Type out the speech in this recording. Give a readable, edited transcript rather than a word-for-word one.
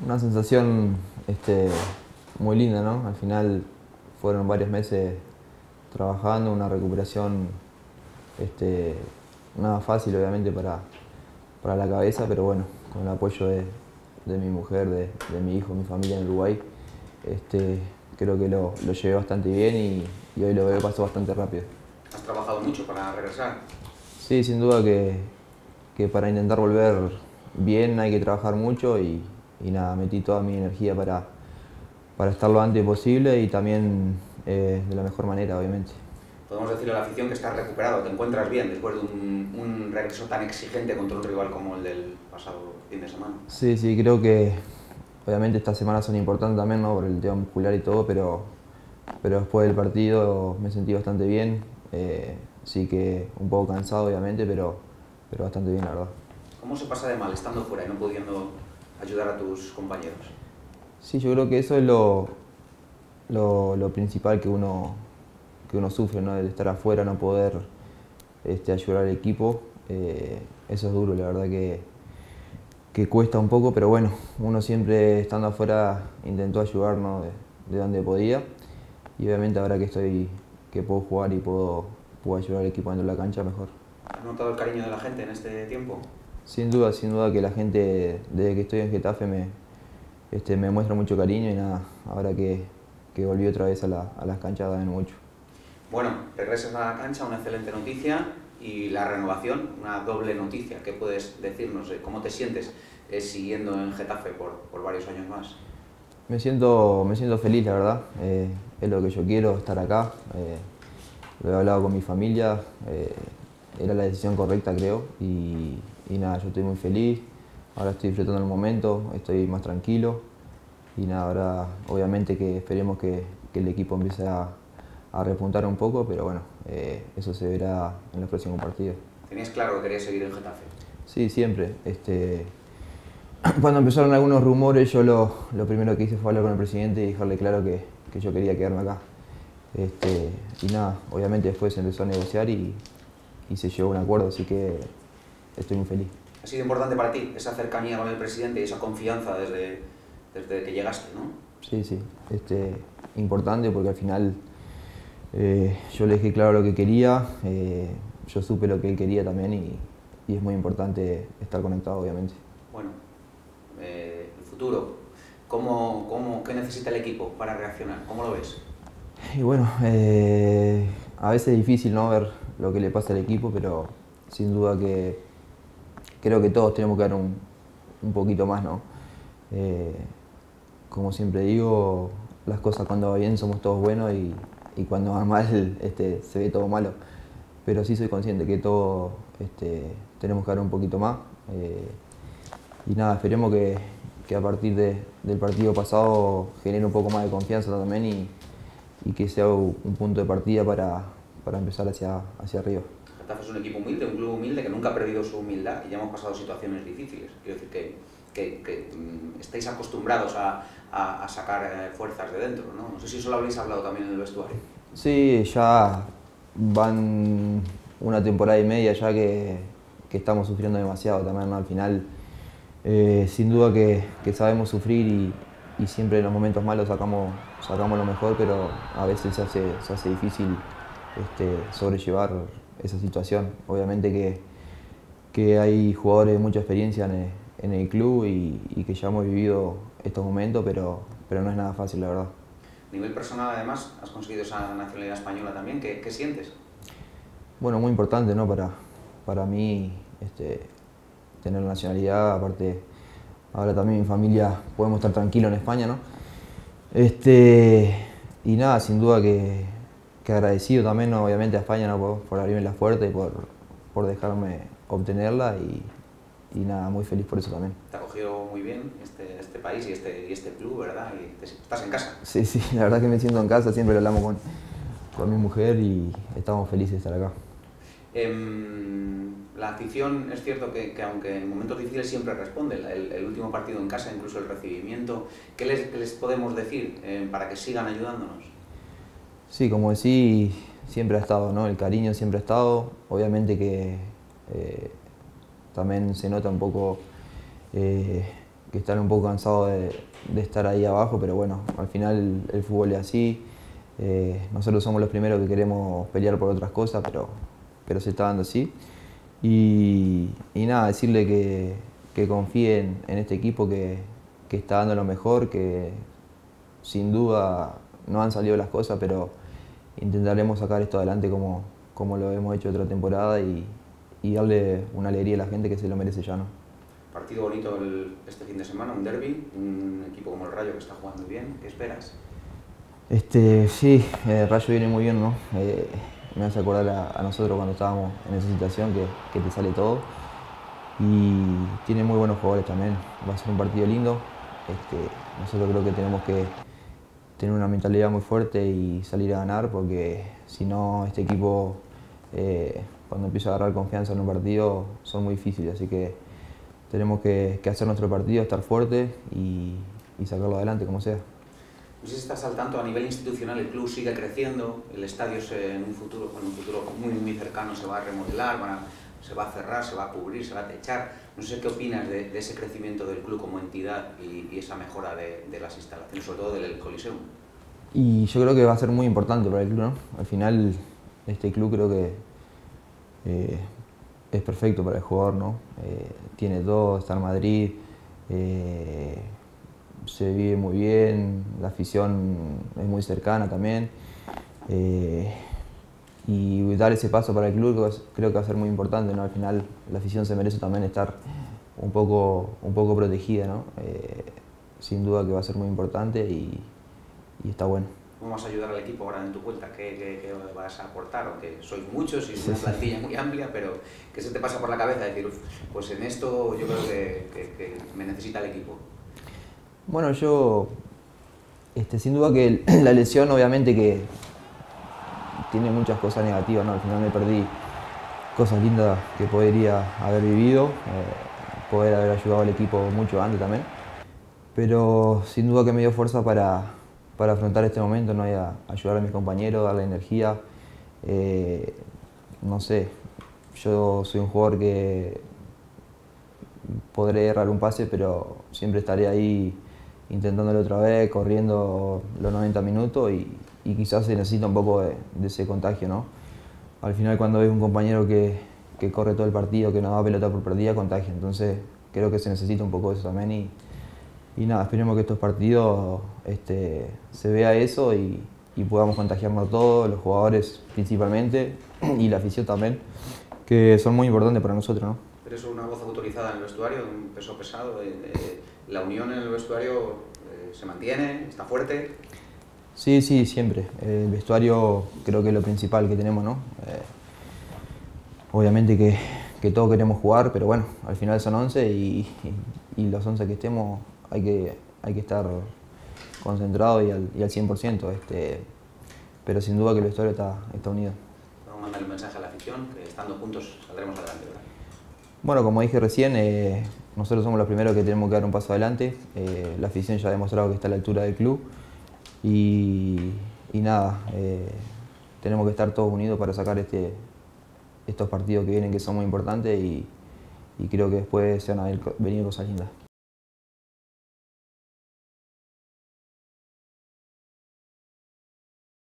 Una sensación muy linda, ¿no? Al final fueron varios meses trabajando, una recuperación nada fácil obviamente para la cabeza, pero bueno, con el apoyo de mi mujer, de mi hijo, mi familia en Uruguay, creo que lo llevé bastante bien y hoy lo veo pasó bastante rápido. ¿Has trabajado mucho para regresar? Sí, sin duda que para intentar volver bien hay que trabajar mucho y nada, metí toda mi energía para estar lo antes posible y también de la mejor manera, obviamente. Podemos decirle a la afición que estás recuperado, te encuentras bien después de un regreso tan exigente contra un rival como el del pasado fin de semana. Sí, sí, creo que obviamente estas semanas son importantes también, ¿no? Por el tema muscular y todo, pero después del partido me sentí bastante bien. Sí que un poco cansado obviamente, pero bastante bien la verdad. ¿Cómo se pasa de mal estando fuera y no pudiendo ayudar a tus compañeros? Sí, yo creo que eso es lo principal que uno sufre, ¿no? El estar afuera, no poder ayudar al equipo. Eso es duro, la verdad que cuesta un poco, pero bueno, uno siempre estando afuera intentó ayudar, ¿no? de donde podía. Y obviamente ahora que puedo jugar y puedo ayudar al equipo dentro de la cancha, mejor. ¿Has notado el cariño de la gente en este tiempo? Sin duda que la gente desde que estoy en Getafe me muestra mucho cariño y nada, ahora que volví otra vez a las canchas también mucho. Bueno, regresas a la cancha, una excelente noticia, y la renovación, una doble noticia. ¿Qué puedes decirnos? ¿Cómo te sientes siguiendo en Getafe por varios años más? Me siento feliz, la verdad. Es lo que yo quiero, estar acá. Lo he hablado con mi familia. Era la decisión correcta, creo. Y nada, yo estoy muy feliz. Ahora estoy disfrutando el momento, estoy más tranquilo. Y nada, ahora obviamente que esperemos que el equipo empiece a repuntar un poco, pero bueno, eso se verá en los próximos partidos. ¿Tenías claro que querías seguir en Getafe? Sí, siempre. Cuando empezaron algunos rumores, yo lo primero que hice fue hablar con el presidente y dejarle claro que yo quería quedarme acá. Y nada, obviamente después se empezó a negociar y se llegó a un acuerdo, así que estoy muy feliz. ¿Ha sido importante para ti esa cercanía con el presidente y esa confianza desde que llegaste, no? Sí, sí, importante porque al final yo le dejé claro lo que quería, yo supe lo que él quería también y es muy importante estar conectado, obviamente. Bueno, el futuro, ¿qué necesita el equipo para reaccionar? ¿Cómo lo ves? Y bueno, a veces es difícil no ver lo que le pasa al equipo, pero sin duda que creo que todos tenemos que dar un poquito más, ¿no? Como siempre digo, las cosas cuando va bien somos todos buenos y cuando va mal se ve todo malo. Pero sí soy consciente que todos tenemos que dar un poquito más. Y nada, esperemos que a partir del partido pasado genere un poco más de confianza también y que sea un punto de partida para empezar hacia arriba. Getafe es un equipo humilde, un club humilde que nunca ha perdido su humildad y ya hemos pasado situaciones difíciles. Quiero decir que estáis acostumbrados a sacar fuerzas de dentro, ¿no? No sé si eso lo habréis hablado también en el vestuario. Sí, ya van una temporada y media ya que estamos sufriendo demasiado también, ¿no? Al final, sin duda que sabemos sufrir y siempre en los momentos malos sacamos lo mejor, pero a veces se hace difícil sobrellevar esa situación. Obviamente que hay jugadores de mucha experiencia en el club y que ya hemos vivido estos momentos, pero no es nada fácil, la verdad. A nivel personal, además, has conseguido esa nacionalidad española también. ¿Qué sientes? Bueno, muy importante, ¿no? Para mí tener la nacionalidad, aparte ahora también mi familia podemos estar tranquilos en España, ¿no? Y nada, sin duda que agradecido también, ¿no? Obviamente a España, ¿no? por abrirme las puertas y por dejarme obtenerla y nada, muy feliz por eso también. Te ha cogido muy bien este país y este club, ¿verdad? Y estás en casa. Sí, sí, la verdad que me siento en casa, siempre lo hablamos con mi mujer y estamos felices de estar acá. La afición es cierto que aunque en momentos difíciles siempre responde, el último partido en casa, incluso el recibimiento, ¿qué les podemos decir para que sigan ayudándonos? Sí, como decís, siempre ha estado, ¿no? El cariño siempre ha estado, obviamente que también se nota un poco que están un poco cansados de estar ahí abajo, pero bueno, al final el fútbol es así. Nosotros somos los primeros que queremos pelear por otras cosas, pero se está dando así. Y nada, decirle que confíen en este equipo que está dando lo mejor, que sin duda no han salido las cosas, pero intentaremos sacar esto adelante como lo hemos hecho otra temporada y darle una alegría a la gente que se lo merece ya, ¿no? Partido bonito este fin de semana, un derbi, un equipo como el Rayo que está jugando bien. ¿Qué esperas? Sí, el Rayo viene muy bien, ¿no? Me hace acordar a nosotros cuando estábamos en esa situación que te sale todo. Y tiene muy buenos jugadores también. Va a ser un partido lindo. Nosotros creo que tenemos que tener una mentalidad muy fuerte y salir a ganar, porque si no, este equipo, cuando empieza a agarrar confianza en un partido, son muy difíciles. Así que tenemos que hacer nuestro partido, estar fuerte y sacarlo adelante como sea. No sé si estás al tanto, a nivel institucional el club sigue creciendo, el estadio en un futuro muy cercano se va a remodelar, se va a cerrar, se va a cubrir, se va a techar. No sé qué opinas de ese crecimiento del club como entidad y esa mejora de las instalaciones, sobre todo del Coliseum. Y yo creo que va a ser muy importante para el club, ¿no? Al final, este club creo que es perfecto para el jugador, ¿no? Tiene todo, está en Madrid, se vive muy bien, la afición es muy cercana también. Y dar ese paso para el club creo que va a ser muy importante, ¿no? Al final la afición se merece también estar un poco protegida, ¿no? Sin duda que va a ser muy importante y está bueno. ¿Cómo vas a ayudar al equipo ahora en tu cuenta? ¿Qué vas a aportar? Aunque sois muchos y es una plantilla muy amplia, pero ¿qué se te pasa por la cabeza? Decir, pues en esto yo creo que me necesita el equipo. Bueno, yo, sin duda que la lesión obviamente que tiene muchas cosas negativas, ¿no? Al final me perdí cosas lindas que podría haber vivido, poder haber ayudado al equipo mucho antes también. Pero sin duda que me dio fuerza para afrontar este momento, ¿no? Y ayudar a mis compañeros, darle energía. No sé, yo soy un jugador que podré errar un pase, pero siempre estaré ahí intentándolo otra vez, corriendo los 90 minutos y quizás se necesita un poco de ese contagio, ¿no? Al final, cuando ves un compañero que corre todo el partido, que no da pelota por perdida, contagia. Entonces creo que se necesita un poco de eso también y nada, esperemos que estos partidos se vea eso y podamos contagiarnos todos, los jugadores principalmente y la afición también, que son muy importantes para nosotros, ¿no? Eres una voz autorizada en el vestuario, un peso pesado. ¿La unión en el vestuario se mantiene? ¿Está fuerte? Sí, siempre. El vestuario creo que es lo principal que tenemos, ¿no? Obviamente que todos queremos jugar, pero bueno, al final son 11 y los 11 que estemos hay que estar concentrados y al 100%. Pero sin duda que el vestuario está unido. Vamos a mandar un mensaje a la afición, que estando juntos saldremos adelante, ¿verdad? Bueno, como dije recién, nosotros somos los primeros que tenemos que dar un paso adelante. La afición ya ha demostrado que está a la altura del club y nada, tenemos que estar todos unidos para sacar estos partidos que vienen, que son muy importantes y creo que después se van a venir cosas lindas.